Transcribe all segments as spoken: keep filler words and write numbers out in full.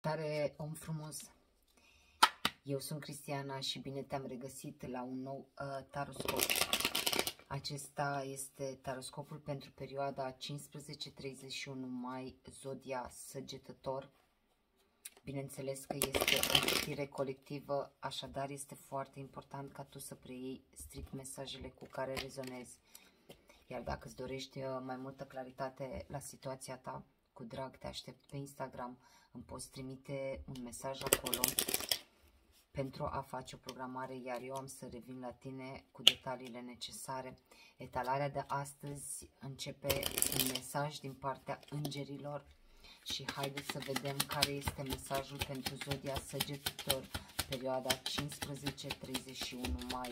Salutare, om frumos! Eu sunt Cristiana și bine te-am regăsit la un nou uh, taroscop. Acesta este taroscopul pentru perioada cincisprezece treizeci și unu mai, zodia Săgetător. Bineînțeles că este o citire colectivă, așadar este foarte important ca tu să preiei strict mesajele cu care rezonezi. Iar dacă îți dorești mai multă claritate la situația ta, cu drag te aștept pe Instagram, îmi poți trimite un mesaj acolo pentru a face o programare, iar eu am să revin la tine cu detaliile necesare. Etalarea de astăzi începe un mesaj din partea îngerilor și haideți să vedem care este mesajul pentru zodia Săgetător, perioada cincisprezece treizeci și unu mai.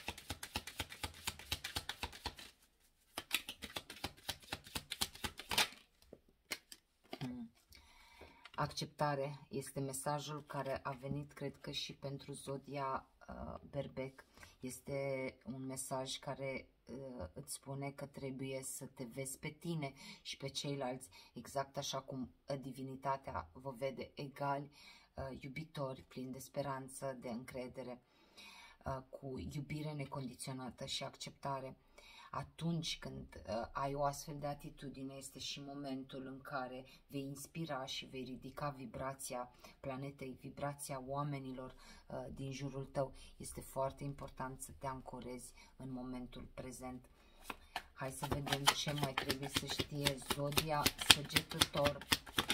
Acceptare este mesajul care a venit, cred că și pentru zodia uh, Berbec. Este un mesaj care uh, îți spune că trebuie să te vezi pe tine și pe ceilalți, exact așa cum divinitatea vă vede, egali, uh, iubitori, plini de speranță, de încredere, uh, cu iubire necondiționată și acceptare. Atunci când uh, ai o astfel de atitudine, este și momentul în care vei inspira și vei ridica vibrația planetei, vibrația oamenilor uh, din jurul tău. Este foarte important să te ancorezi în momentul prezent. Hai să vedem ce mai trebuie să știe zodia Săgetător.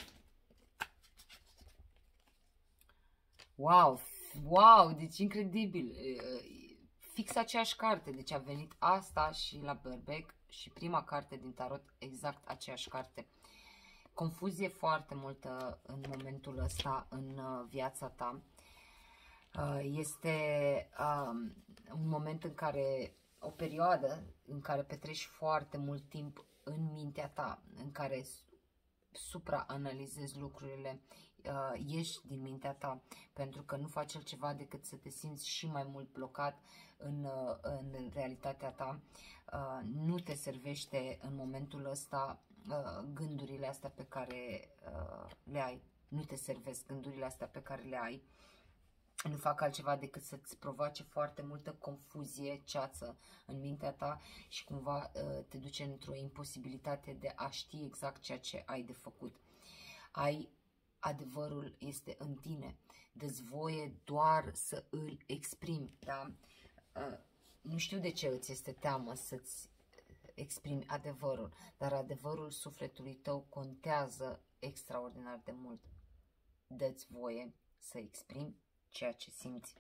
Wow! Wow! Deci incredibil! Uh, Fix aceeași carte, deci a venit asta și la Berbec și prima carte din tarot, exact aceeași carte. Confuzie foarte multă în momentul ăsta în viața ta. Este un moment în care, o perioadă în care petreci foarte mult timp în mintea ta, în care supraanalizezi lucrurile, uh, ieși din mintea ta, pentru că nu faci altceva decât să te simți și mai mult blocat în, uh, în realitatea ta. Uh, nu te servește în momentul ăsta uh, gândurile astea pe care uh, le ai. Nu te servesc gândurile astea pe care le ai. Nu fac altceva decât să-ți provoace foarte multă confuzie, ceață în mintea ta și cumva te duce într-o imposibilitate de a ști exact ceea ce ai de făcut. Ai, adevărul este în tine, dă-ți voie doar să îl exprimi, da? Nu știu de ce îți este teamă să-ți exprimi adevărul, dar adevărul sufletului tău contează extraordinar de mult. Dă-ți voie să exprimi ceea ce simți.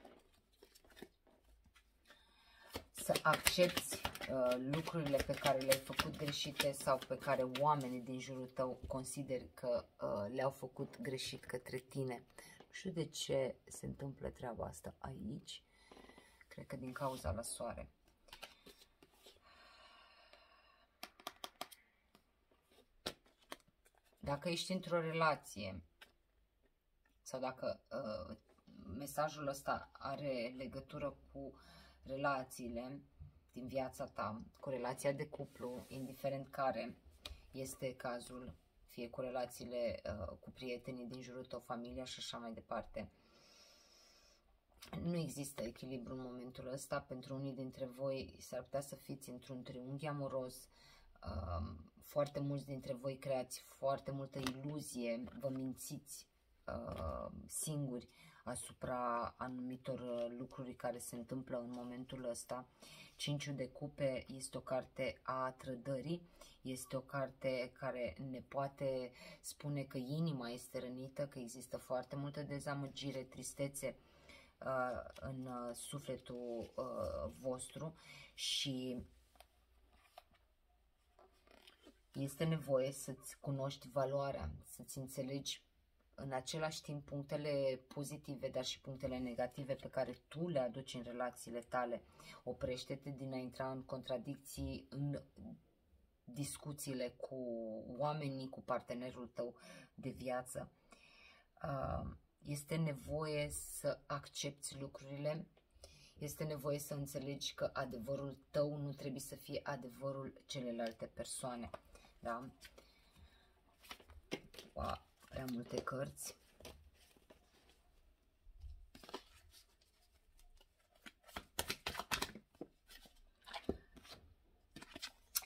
Să accepti uh, lucrurile pe care le-ai făcut greșite sau pe care oamenii din jurul tău consider că uh, le-au făcut greșit către tine. Nu știu de ce se întâmplă treaba asta aici. Cred că din cauza la soare. Dacă ești într-o relație sau dacă uh, mesajul ăsta are legătură cu relațiile din viața ta, cu relația de cuplu, indiferent care este cazul, fie cu relațiile uh, cu prietenii din jurul tău, familia și așa mai departe. Nu există echilibru în momentul ăsta. Pentru unii dintre voi s-ar putea să fiți într-un triunghi amoros. Uh, foarte mulți dintre voi creați foarte multă iluzie, vă mințiți uh, singuri asupra anumitor lucruri care se întâmplă în momentul ăsta. Cinciul de cupe este o carte a trădării, este o carte care ne poate spune că inima este rănită, că există foarte multă dezamăgire, tristețe uh, în uh, sufletul uh, vostru și este nevoie să-ți cunoști valoarea, să-ți înțelegi în același timp punctele pozitive, dar și punctele negative pe care tu le aduci în relațiile tale. Oprește-te din a intra în contradicții în discuțiile cu oamenii, cu partenerul tău de viață. Este nevoie să accepti lucrurile, este nevoie să înțelegi că adevărul tău nu trebuie să fie adevărul celelalte persoane. Da? Wow. Prea multe cărți.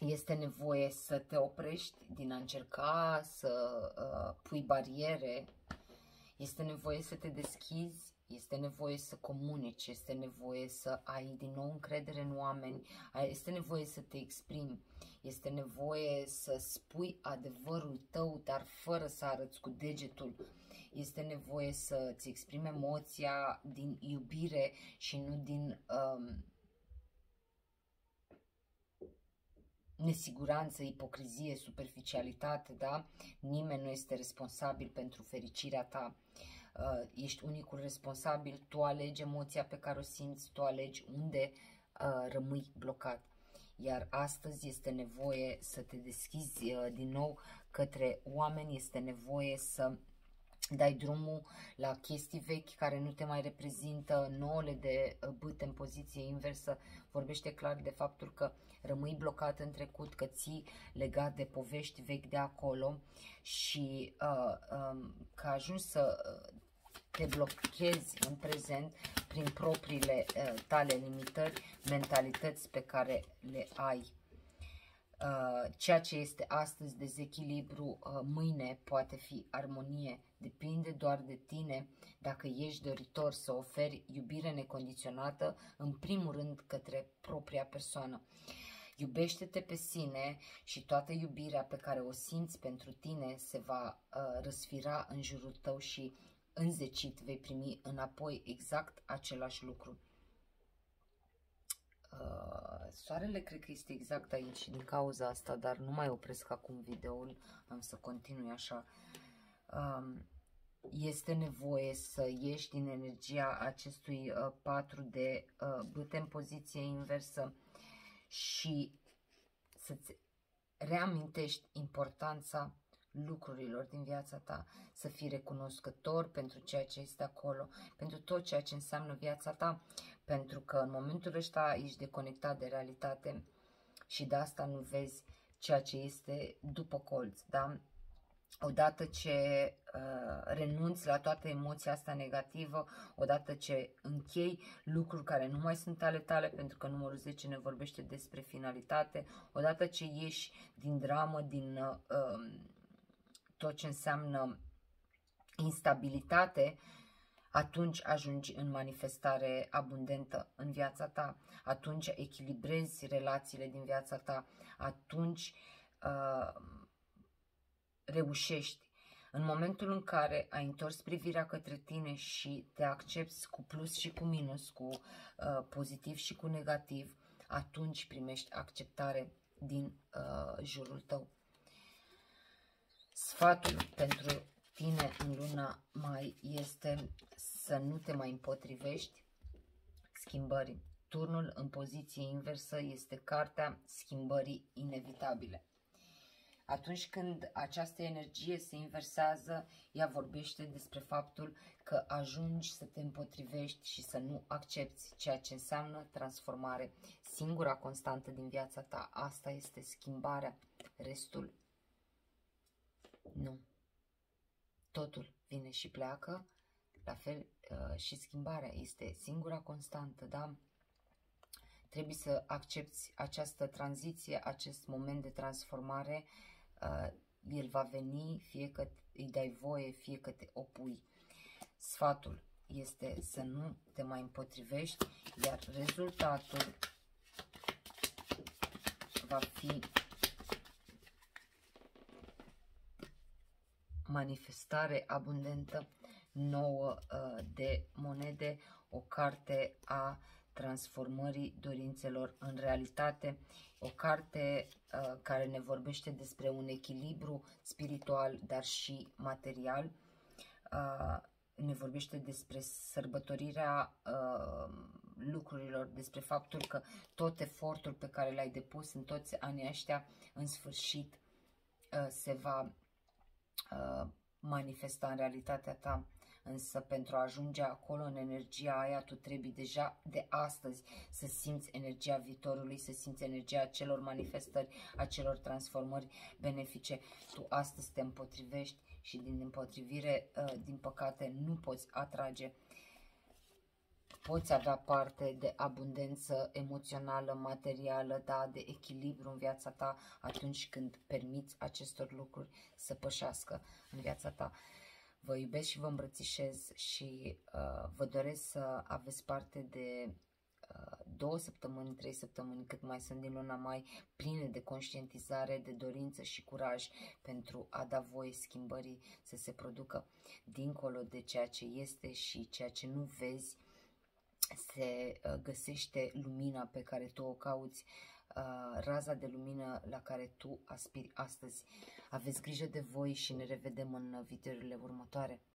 Este nevoie să te oprești din a încerca să uh, pui bariere. Este nevoie să te deschizi, este nevoie să comunici, este nevoie să ai din nou încredere în oameni, este nevoie să te exprimi, este nevoie să spui adevărul tău, dar fără să arăți cu degetul. Este nevoie să-ți exprimi emoția din iubire și nu din um, nesiguranță, ipocrizie, superficialitate, da? Nimeni nu este responsabil pentru fericirea ta. Uh, ești unicul responsabil, tu alegi emoția pe care o simți, tu alegi unde uh, rămâi blocat. Iar astăzi este nevoie să te deschizi uh, din nou către oameni, este nevoie să dai drumul la chestii vechi care nu te mai reprezintă, nouăle de bâte în poziție inversă, vorbește clar de faptul că rămâi blocat în trecut, că ții legat de povești vechi de acolo și uh, um, că ajungi să te blochezi în prezent prin propriile uh, tale limitări, mentalități pe care le ai. Uh, ceea ce este astăzi dezechilibru, uh, mâine poate fi armonie. Depinde doar de tine dacă ești doritor să oferi iubire necondiționată, în primul rând către propria persoană. Iubește-te pe sine și toată iubirea pe care o simți pentru tine se va uh, răsfira în jurul tău și înzecit vei primi înapoi exact același lucru. Uh, soarele cred că este exact aici din cauza asta, dar nu mai opresc acum videoul, am să continui așa. Um, este nevoie să ieși din energia acestui uh, patru de uh, bâte în poziție inversă și să-ți reamintești importanța lucrurilor din viața ta, să fii recunoscător pentru ceea ce este acolo, pentru tot ceea ce înseamnă viața ta, pentru că în momentul ăsta ești deconectat de realitate și de asta nu vezi ceea ce este după colț, da? Odată ce uh, renunți la toată emoția asta negativă, odată ce închei lucruri care nu mai sunt ale tale, pentru că numărul zece ne vorbește despre finalitate, odată ce ieși din dramă, din uh, tot ce înseamnă instabilitate, atunci ajungi în manifestare abundentă în viața ta, atunci echilibrezi relațiile din viața ta, atunci uh, reușești. În momentul în care ai întors privirea către tine și te accepti cu plus și cu minus, cu uh, pozitiv și cu negativ, atunci primești acceptare din uh, jurul tău. Sfatul pentru tine în luna mai este să nu te mai împotrivești schimbării. Turnul în poziție inversă este cartea schimbării inevitabile. Atunci când această energie se inversează, ea vorbește despre faptul că ajungi să te împotrivești și să nu accepti ceea ce înseamnă transformare. Singura constantă din viața ta, asta este schimbarea. Restul, nu. Totul vine și pleacă, la fel uh, și schimbarea este singura constantă, da? Trebuie să accepti această tranziție, acest moment de transformare. Uh, el va veni, fie că îi dai voie, fie că te opui. Sfatul este să nu te mai împotrivești, iar rezultatul va fi manifestare abundentă, nouă uh, de monede, o carte a transformării dorințelor în realitate, o carte uh, care ne vorbește despre un echilibru spiritual, dar și material, uh, ne vorbește despre sărbătorirea uh, lucrurilor, despre faptul că tot efortul pe care l-ai depus în toți anii ăștia, în sfârșit uh, se va uh, manifesta în realitatea ta. Însă pentru a ajunge acolo, în energia aia, tu trebuie deja de astăzi să simți energia viitorului, să simți energia acelor manifestări, acelor transformări benefice. Tu astăzi te împotrivești și din împotrivire, din păcate, nu poți atrage poți avea parte de abundență emoțională, materială, da, de echilibru în viața ta atunci când permiți acestor lucruri să pășească în viața ta. Vă iubesc și vă îmbrățișez și uh, vă doresc să aveți parte de uh, două săptămâni, trei săptămâni, cât mai sunt din luna mai, pline de conștientizare, de dorință și curaj pentru a da voie schimbării să se producă dincolo de ceea ce este și ceea ce nu vezi. Se uh, găsește lumina pe care tu o cauți, uh, raza de lumină la care tu aspiri astăzi. Aveți grijă de voi și ne revedem în videourile următoare.